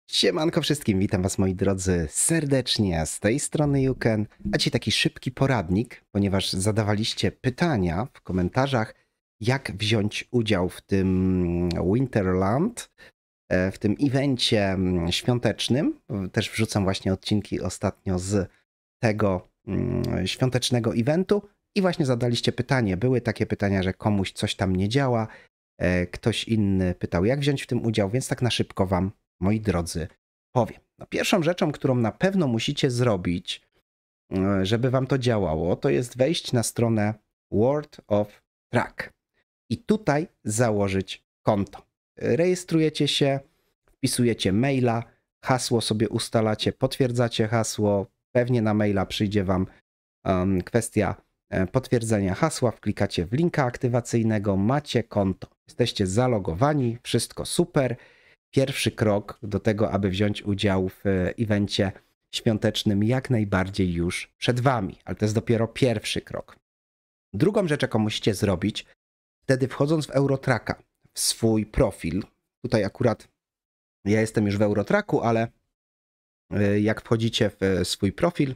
Siemanko wszystkim, witam was moi drodzy serdecznie, z tej strony Juken, a dzisiaj taki szybki poradnik, ponieważ zadawaliście pytania w komentarzach, jak wziąć udział w tym Winterland, w tym evencie świątecznym. Też wrzucam właśnie odcinki ostatnio z tego świątecznego eventu i właśnie zadaliście pytanie. Były takie pytania, że komuś coś tam nie działa, ktoś inny pytał, jak wziąć w tym udział, więc tak na szybko wam, moi drodzy, powiem. No, pierwszą rzeczą, którą na pewno musicie zrobić, żeby wam to działało, to jest wejść na stronę World of Track i tutaj założyć konto. Rejestrujecie się, wpisujecie maila, hasło sobie ustalacie, potwierdzacie hasło, pewnie na maila przyjdzie wam kwestia potwierdzenia hasła, wklikacie w linka aktywacyjnego, macie konto. Jesteście zalogowani, wszystko super. Pierwszy krok do tego, aby wziąć udział w evencie świątecznym, jak najbardziej już przed wami, ale to jest dopiero pierwszy krok. Drugą rzecz, jaką musicie zrobić, wtedy wchodząc w Eurotracka, w swój profil, tutaj akurat ja jestem już w Eurotracku, ale jak wchodzicie w swój profil,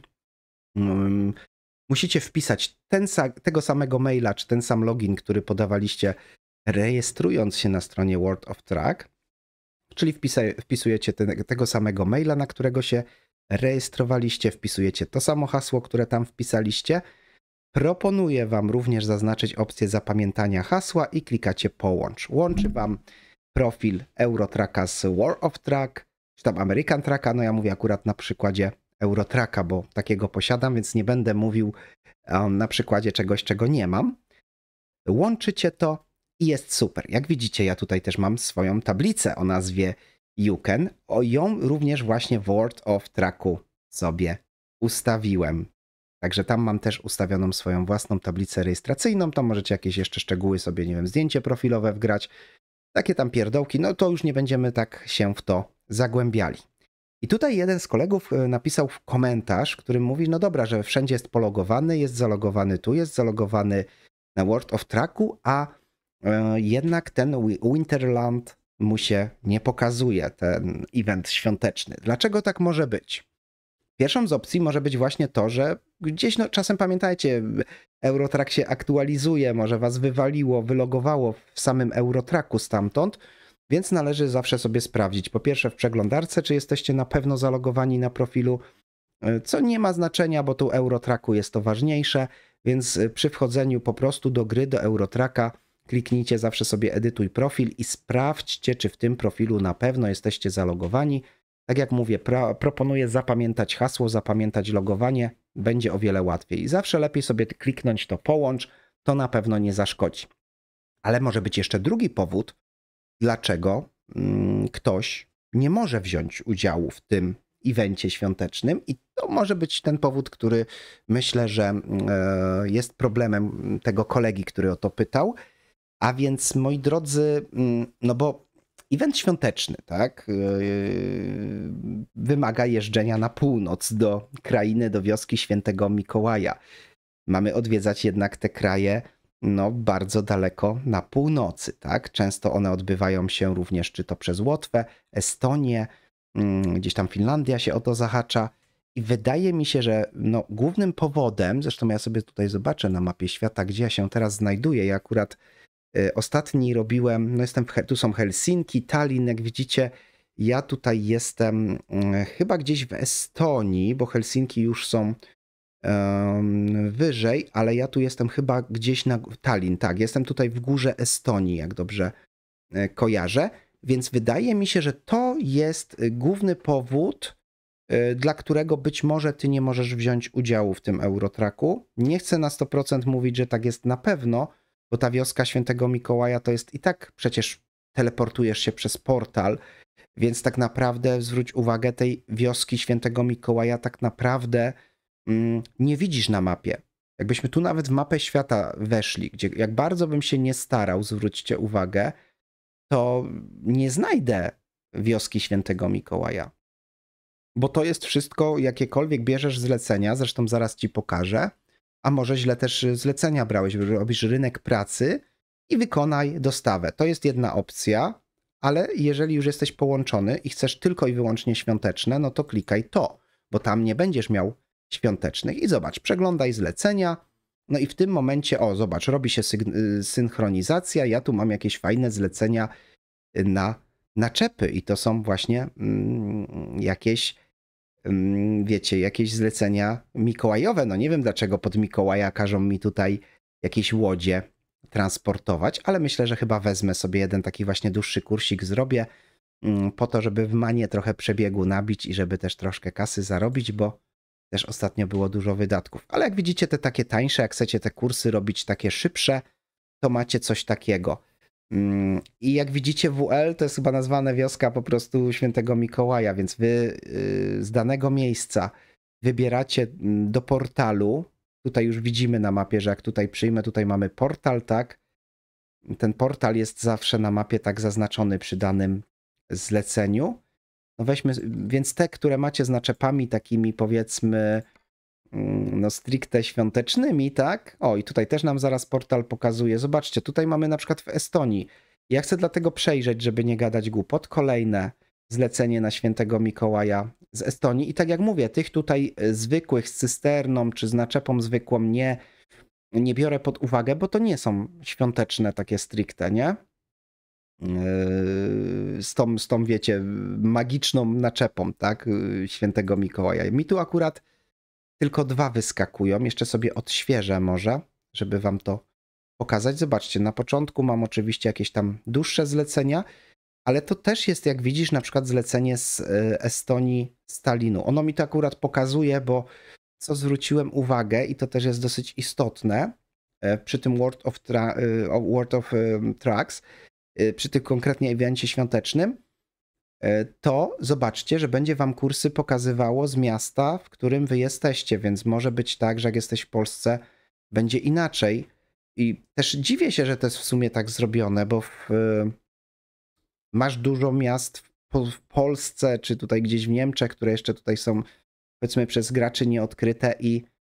musicie wpisać tego samego maila, czy ten sam login, który podawaliście rejestrując się na stronie World of Track, czyli wpisujecie tego samego maila, na którego się rejestrowaliście, wpisujecie to samo hasło, które tam wpisaliście. Proponuję wam również zaznaczyć opcję zapamiętania hasła i klikacie połącz. Łączy wam profil Eurotracka z World of Track, czy tam American Tracka, no ja mówię akurat na przykładzie Eurotracka, bo takiego posiadam, więc nie będę mówił na przykładzie czegoś, czego nie mam. Łączycie to i jest super. Jak widzicie, ja tutaj też mam swoją tablicę o nazwie Juken. Ją również właśnie w World of Tracku sobie ustawiłem. Także tam mam też ustawioną swoją własną tablicę rejestracyjną. Tam możecie jakieś jeszcze szczegóły sobie, nie wiem, zdjęcie profilowe wgrać. Takie tam pierdołki, no to już nie będziemy tak się w to zagłębiali. I tutaj jeden z kolegów napisał w komentarz, który mówi, no dobra, że wszędzie jest pologowany, jest zalogowany tu, jest zalogowany na World of Tracku, a jednak ten Winterland mu się nie pokazuje, ten event świąteczny. Dlaczego tak może być? Pierwszą z opcji może być właśnie to, że gdzieś, no czasem pamiętajcie, Eurotrack się aktualizuje, może was wywaliło, wylogowało w samym Eurotracku stamtąd, więc należy zawsze sobie sprawdzić, po pierwsze w przeglądarce, czy jesteście na pewno zalogowani na profilu, co nie ma znaczenia, bo tu Eurotracku jest to ważniejsze, więc przy wchodzeniu po prostu do gry, do Eurotracka, kliknijcie zawsze sobie edytuj profil i sprawdźcie, czy w tym profilu na pewno jesteście zalogowani. Tak jak mówię, proponuję zapamiętać hasło, zapamiętać logowanie, będzie o wiele łatwiej. I zawsze lepiej sobie kliknąć to połącz, to na pewno nie zaszkodzi. Ale może być jeszcze drugi powód, dlaczego ktoś nie może wziąć udziału w tym evencie świątecznym i to może być ten powód, który myślę, że jest problemem tego kolegi, który o to pytał. A więc, moi drodzy, no bo event świąteczny, tak, wymaga jeżdżenia na północ do krainy, do wioski Świętego Mikołaja. Mamy odwiedzać jednak te kraje, no, bardzo daleko na północy, tak. Często one odbywają się również czy to przez Łotwę, Estonię, gdzieś tam Finlandia się o to zahacza. I wydaje mi się, że no, głównym powodem, zresztą ja sobie tutaj zobaczę na mapie świata, gdzie ja się teraz znajduję, ja akurat ostatni robiłem, no jestem tu są Helsinki, Tallinn, jak widzicie, ja tutaj jestem chyba gdzieś w Estonii, bo Helsinki już są wyżej, ale ja tu jestem chyba gdzieś na Tallinn, tak, jestem tutaj w górze Estonii, jak dobrze kojarzę, więc wydaje mi się, że to jest główny powód, dla którego być może ty nie możesz wziąć udziału w tym Eurotracku. Nie chcę na 100% mówić, że tak jest na pewno, bo ta wioska Świętego Mikołaja to jest i tak przecież teleportujesz się przez portal, więc tak naprawdę zwróć uwagę, tej wioski Świętego Mikołaja tak naprawdę nie widzisz na mapie. Jakbyśmy tu nawet w mapę świata weszli, gdzie jak bardzo bym się nie starał, zwróćcie uwagę, to nie znajdę wioski Świętego Mikołaja. Bo to jest wszystko, jakiekolwiek bierzesz zlecenia, zresztą zaraz ci pokażę, a może źle też zlecenia brałeś, robisz rynek pracy i wykonaj dostawę. To jest jedna opcja, ale jeżeli już jesteś połączony i chcesz tylko i wyłącznie świąteczne, no to klikaj to, bo tam nie będziesz miał świątecznych. I zobacz, przeglądaj zlecenia, no i w tym momencie, o zobacz, robi się synchronizacja, ja tu mam jakieś fajne zlecenia na naczepy i to są właśnie jakieś, wiecie, jakieś zlecenia mikołajowe. No nie wiem dlaczego pod Mikołaja każą mi tutaj jakieś łodzie transportować, ale myślę, że chyba wezmę sobie jeden taki właśnie dłuższy kursik, zrobię po to, żeby w Manie trochę przebiegu nabić i żeby też troszkę kasy zarobić, bo też ostatnio było dużo wydatków. Ale jak widzicie, te takie tańsze, jak chcecie te kursy robić takie szybsze, to macie coś takiego. I jak widzicie, WL to jest chyba nazwane wioska po prostu Świętego Mikołaja, więc wy z danego miejsca wybieracie do portalu. Tutaj już widzimy na mapie, że jak tutaj przyjmę, tutaj mamy portal, tak? Ten portal jest zawsze na mapie tak zaznaczony przy danym zleceniu. No weźmy, więc te, które macie z naczepami takimi powiedzmy no stricte świątecznymi, tak? O, i tutaj też nam zaraz portal pokazuje. Zobaczcie, tutaj mamy na przykład w Estonii. Ja chcę dlatego przejrzeć, żeby nie gadać głupot. Kolejne zlecenie na Świętego Mikołaja z Estonii. I tak jak mówię, tych tutaj zwykłych z cysterną czy z naczepą zwykłą nie biorę pod uwagę, bo to nie są świąteczne takie stricte, nie? Z tą, wiecie, magiczną naczepą, tak? Świętego Mikołaja. Mi tu akurat tylko 2 wyskakują. Jeszcze sobie odświeżę może, żeby wam to pokazać. Zobaczcie, na początku mam oczywiście jakieś tam dłuższe zlecenia, ale to też jest, jak widzisz, na przykład zlecenie z Estonii, z Tallinu. Ono mi to akurat pokazuje, bo co zwróciłem uwagę i to też jest dosyć istotne przy tym World of Trucks, przy tym konkretnie evencie świątecznym, to zobaczcie, że będzie wam kursy pokazywało z miasta, w którym wy jesteście, więc może być tak, że jak jesteś w Polsce, będzie inaczej. I też dziwię się, że to jest w sumie tak zrobione, bo masz dużo miast w Polsce, czy tutaj gdzieś w Niemczech, które jeszcze tutaj są, powiedzmy, przez graczy nieodkryte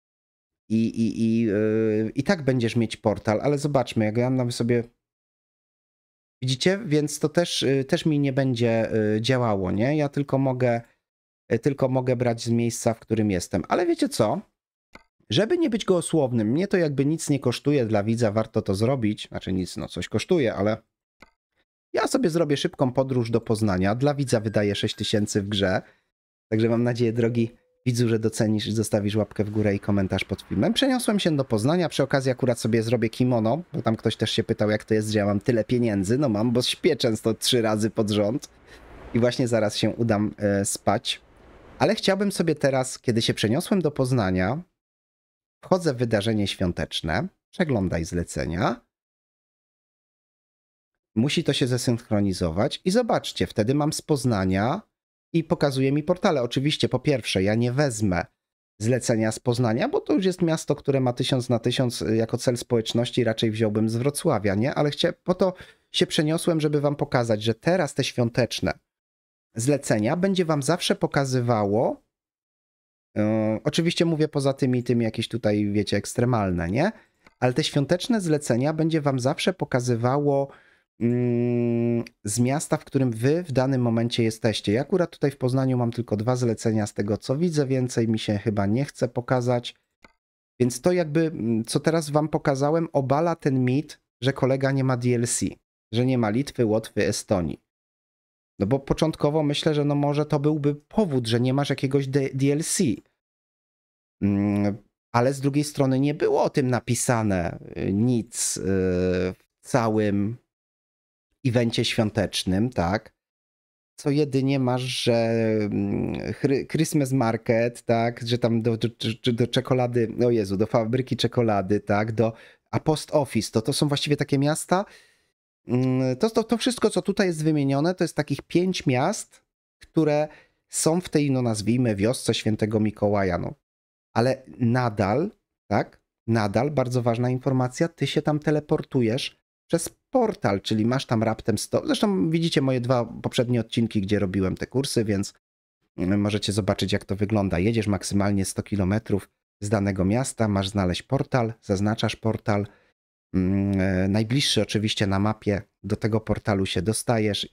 i tak będziesz mieć portal, ale zobaczmy, jak ja nam sobie... Widzicie? Więc to też mi nie będzie działało, nie? Ja tylko mogę brać z miejsca, w którym jestem. Ale wiecie co? Żeby nie być gołosłownym, mnie to jakby nic nie kosztuje, dla widza warto to zrobić. Znaczy nic, no coś kosztuje, ale ja sobie zrobię szybką podróż do Poznania. Dla widza wydaję 6000 w grze. Także mam nadzieję, drogi widzu, że docenisz i zostawisz łapkę w górę i komentarz pod filmem. Przeniosłem się do Poznania, przy okazji akurat sobie zrobię kimono, bo tam ktoś też się pytał, jak to jest, że ja mam tyle pieniędzy. No mam, bo śpię często 3 razy pod rząd i właśnie zaraz się udam spać. Ale chciałbym sobie teraz, kiedy się przeniosłem do Poznania, wchodzę w wydarzenie świąteczne, przeglądaj zlecenia, musi to się zesynchronizować i zobaczcie, wtedy mam z Poznania i pokazuje mi portale. Oczywiście, po pierwsze, ja nie wezmę zlecenia z Poznania, bo to już jest miasto, które ma 1000 na 1000 jako cel społeczności, raczej wziąłbym z Wrocławia, nie? Ale po to się przeniosłem, żeby wam pokazać, że teraz te świąteczne zlecenia będzie wam zawsze pokazywało, oczywiście mówię poza tymi jakieś tutaj, wiecie, ekstremalne, nie? Ale te świąteczne zlecenia będzie wam zawsze pokazywało z miasta, w którym wy w danym momencie jesteście. Ja akurat tutaj w Poznaniu mam tylko 2 zlecenia z tego, co widzę, więcej mi się chyba nie chce pokazać. Więc to jakby, co teraz wam pokazałem, obala ten mit, że kolega nie ma DLC, że nie ma Litwy, Łotwy, Estonii. No bo początkowo myślę, że no może to byłby powód, że nie masz jakiegoś DLC. Ale z drugiej strony nie było o tym napisane nic w całym evencie świątecznym, tak? Co jedynie masz, że Christmas Market, tak? Że tam do czekolady, o Jezu, do fabryki czekolady, tak? A Post Office, to są właściwie takie miasta. To wszystko, co tutaj jest wymienione, to jest takich 5 miast, które są w tej, no nazwijmy, wiosce Świętego Mikołaja, no. Ale nadal, tak? Nadal, bardzo ważna informacja, ty się tam teleportujesz przez portal, czyli masz tam raptem 100. Zresztą widzicie moje 2 poprzednie odcinki, gdzie robiłem te kursy, więc możecie zobaczyć, jak to wygląda. Jedziesz maksymalnie 100 km z danego miasta, masz znaleźć portal, zaznaczasz portal. Najbliższy oczywiście na mapie, do tego portalu się dostajesz i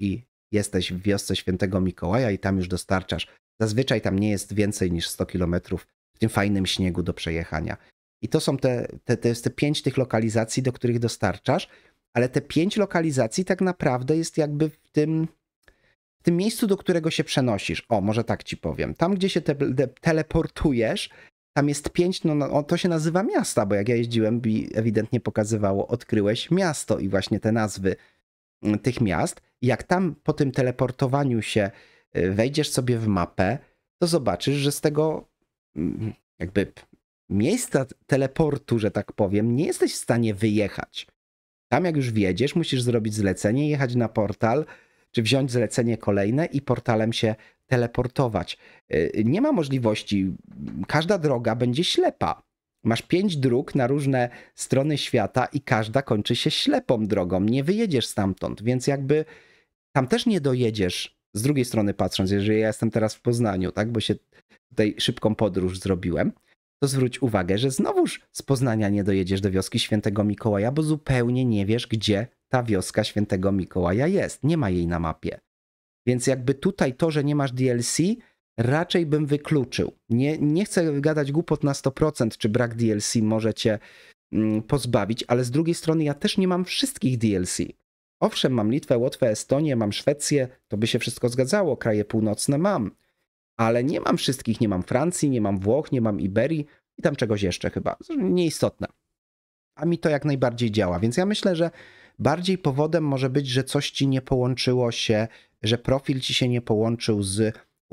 jesteś w wiosce Świętego Mikołaja i tam już dostarczasz. Zazwyczaj tam nie jest więcej niż 100 kilometrów w tym fajnym śniegu do przejechania. I to są to jest te 5 tych lokalizacji, do których dostarczasz, ale te 5 lokalizacji tak naprawdę jest jakby w tym miejscu, do którego się przenosisz. O, może tak ci powiem. Tam, gdzie się teleportujesz, tam jest 5, to się nazywa miasta, bo jak ja jeździłem, ewidentnie pokazywało, odkryłeś miasto i właśnie te nazwy tych miast. Jak tam po tym teleportowaniu się wejdziesz sobie w mapę, to zobaczysz, że z tego jakby miejsca teleportu, że tak powiem, nie jesteś w stanie wyjechać. Tam jak już wjedziesz, musisz zrobić zlecenie, jechać na portal, czy wziąć zlecenie kolejne i portalem się teleportować. Nie ma możliwości, każda droga będzie ślepa. Masz 5 dróg na różne strony świata i każda kończy się ślepą drogą. Nie wyjedziesz stamtąd, więc jakby tam też nie dojedziesz. Z drugiej strony patrząc, jeżeli ja jestem teraz w Poznaniu, tak, bo się tutaj szybką podróż zrobiłem, to zwróć uwagę, że znowuż z Poznania nie dojedziesz do wioski Świętego Mikołaja, bo zupełnie nie wiesz, gdzie ta wioska Świętego Mikołaja jest. Nie ma jej na mapie. Więc jakby tutaj to, że nie masz DLC, raczej bym wykluczył. Nie chcę gadać głupot na 100%, czy brak DLC może cię pozbawić, ale z drugiej strony ja też nie mam wszystkich DLC. Owszem, mam Litwę, Łotwę, Estonię, mam Szwecję, to by się wszystko zgadzało, kraje północne mam, ale nie mam wszystkich, nie mam Francji, nie mam Włoch, nie mam Iberii i tam czegoś jeszcze chyba, nieistotne. A mi to jak najbardziej działa, więc ja myślę, że bardziej powodem może być, że coś ci nie połączyło się, że profil ci się nie połączył z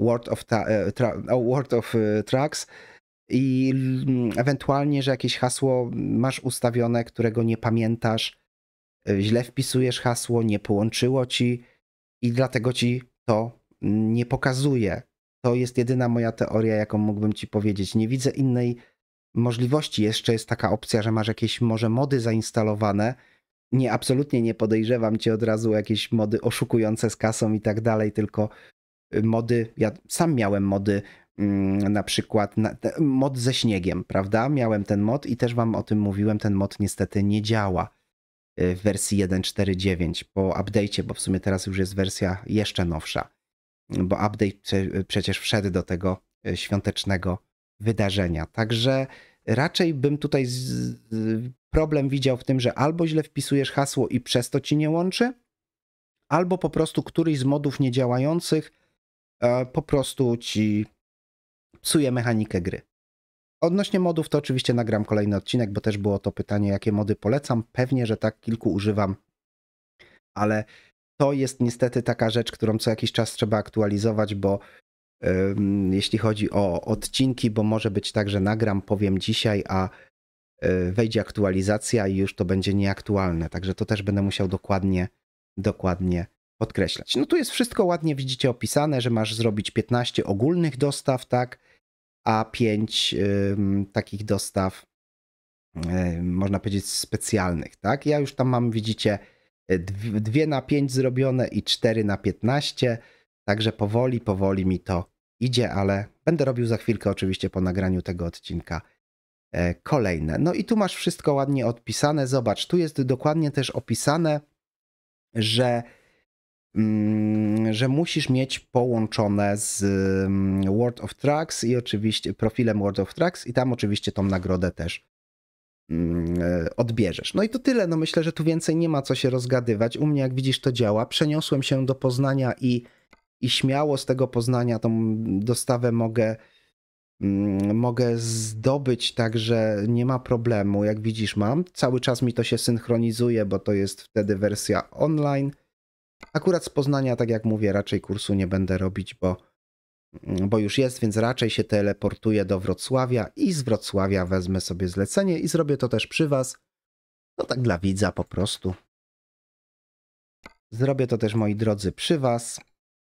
World of Trucks i ewentualnie, że jakieś hasło masz ustawione, którego nie pamiętasz, źle wpisujesz hasło, nie połączyło ci i dlatego ci to nie pokazuje. To jest jedyna moja teoria, jaką mógłbym ci powiedzieć. Nie widzę innej możliwości. Jeszcze jest taka opcja, że masz jakieś może mody zainstalowane. Nie, absolutnie nie podejrzewam cię od razu o jakieś mody oszukujące z kasą i tak dalej, tylko mody, ja sam miałem mody, na przykład mod ze śniegiem, prawda? Miałem ten mod i też wam o tym mówiłem, ten mod niestety nie działa w wersji 1.4.9 po update'cie, bo w sumie teraz już jest wersja jeszcze nowsza, bo update przecież wszedł do tego świątecznego wydarzenia. Także raczej bym tutaj problem widział w tym, że albo źle wpisujesz hasło i przez to ci nie łączy, albo po prostu któryś z modów niedziałających po prostu ci psuje mechanikę gry. Odnośnie modów to oczywiście nagram kolejny odcinek, bo też było to pytanie, jakie mody polecam. Pewnie, że tak, kilku używam, ale to jest niestety taka rzecz, którą co jakiś czas trzeba aktualizować, bo jeśli chodzi o odcinki, bo może być tak, że nagram, powiem dzisiaj, a wejdzie aktualizacja i już to będzie nieaktualne. Także to też będę musiał dokładnie podkreślać. No tu jest wszystko ładnie, widzicie, opisane, że masz zrobić 15 ogólnych dostaw, tak, a 5 takich dostaw, można powiedzieć, specjalnych, tak. Ja już tam mam, widzicie, 2 na 5 zrobione i 4 na 15, także powoli mi to idzie, ale będę robił za chwilkę oczywiście po nagraniu tego odcinka kolejne. No i tu masz wszystko ładnie odpisane. Zobacz, tu jest dokładnie też opisane, że musisz mieć połączone z World of Trucks i oczywiście profilem World of Trucks i tam oczywiście tą nagrodę też odbierzesz. No i to tyle. No myślę, że tu więcej nie ma co się rozgadywać. U mnie, jak widzisz, to działa. Przeniosłem się do Poznania i śmiało z tego Poznania tą dostawę mogę zdobyć, także nie ma problemu. Jak widzisz, mam. Cały czas mi to się synchronizuje, bo to jest wtedy wersja online. Akurat z Poznania, tak jak mówię, raczej kursu nie będę robić, bo już jest, więc raczej się teleportuję do Wrocławia i z Wrocławia wezmę sobie zlecenie i zrobię to też przy was. No tak dla widza po prostu. Zrobię to też, moi drodzy, przy was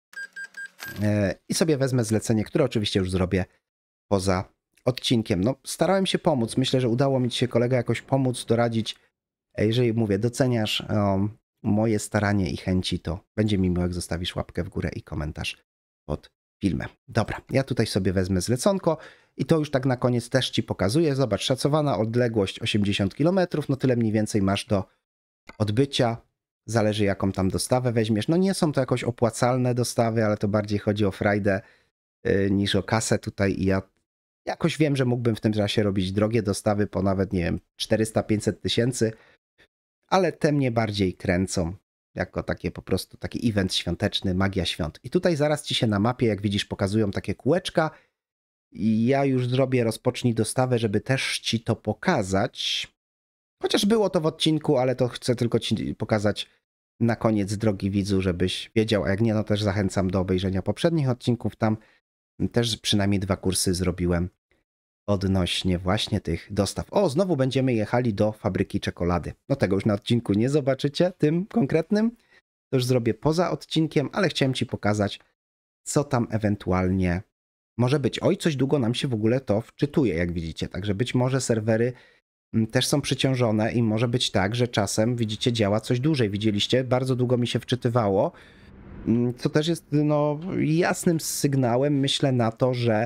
i sobie wezmę zlecenie, które oczywiście już zrobię poza odcinkiem. No, starałem się pomóc. Myślę, że udało mi się, kolega, jakoś pomóc, doradzić. Jeżeli mówię, doceniasz moje staranie i chęci, to będzie mi miło, jak zostawisz łapkę w górę i komentarz pod filmem. Dobra, ja tutaj sobie wezmę zleconko i to już tak na koniec też ci pokazuję. Zobacz, szacowana odległość 80 km, no tyle mniej więcej masz do odbycia. Zależy jaką tam dostawę weźmiesz. No nie są to jakoś opłacalne dostawy, ale to bardziej chodzi o frajdę niż o kasę tutaj i ja jakoś wiem, że mógłbym w tym czasie robić drogie dostawy po nawet, nie wiem, 400-500 tysięcy, ale te mnie bardziej kręcą jako takie po prostu taki event świąteczny, magia świąt. I tutaj zaraz ci się na mapie, jak widzisz, pokazują takie kółeczka i ja już zrobię rozpocznij dostawę, żeby też ci to pokazać. Chociaż było to w odcinku, ale to chcę tylko ci pokazać na koniec, drogi widzu, żebyś wiedział, a jak nie, no też zachęcam do obejrzenia poprzednich odcinków. Tam też przynajmniej 2 kursy zrobiłem odnośnie właśnie tych dostaw. O, znowu będziemy jechali do fabryki czekolady. No tego już na odcinku nie zobaczycie, tym konkretnym. To już zrobię poza odcinkiem, ale chciałem ci pokazać, co tam ewentualnie może być. Oj, coś długo nam się w ogóle to wczytuje, jak widzicie. Także być może serwery też są przyciążone i może być tak, że czasem, widzicie, działa coś dłużej. Widzieliście, bardzo długo mi się wczytywało, co też jest no, jasnym sygnałem, myślę, na to, że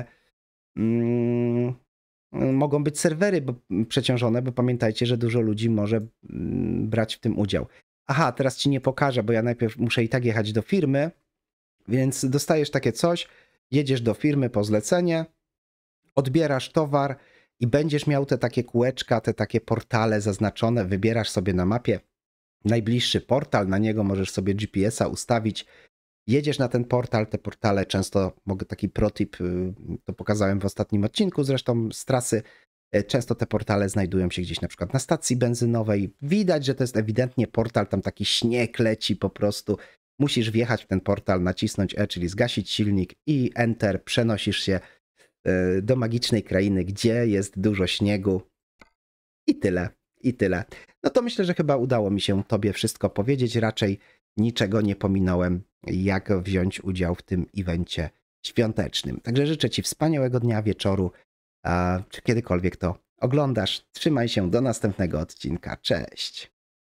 mogą być serwery przeciążone, bo pamiętajcie, że dużo ludzi może brać w tym udział. Aha, teraz ci nie pokażę, bo ja najpierw muszę i tak jechać do firmy, więc dostajesz takie coś, jedziesz do firmy po zlecenie, odbierasz towar i będziesz miał te takie kółeczka, te takie portale zaznaczone, wybierasz sobie na mapie najbliższy portal, na niego możesz sobie GPS-a ustawić, jedziesz na ten portal, te portale często, mogę taki protip, to pokazałem w ostatnim odcinku zresztą z trasy, często te portale znajdują się gdzieś na przykład na stacji benzynowej. Widać, że to jest ewidentnie portal, tam taki śnieg leci po prostu. Musisz wjechać w ten portal, nacisnąć E, czyli zgasić silnik i Enter, przenosisz się do magicznej krainy, gdzie jest dużo śniegu. I tyle, i tyle. No to myślę, że chyba udało mi się tobie wszystko powiedzieć, raczej niczego nie pominąłem, jak wziąć udział w tym evencie świątecznym. Także życzę ci wspaniałego dnia, wieczoru, czy kiedykolwiek to oglądasz. Trzymaj się, do następnego odcinka. Cześć!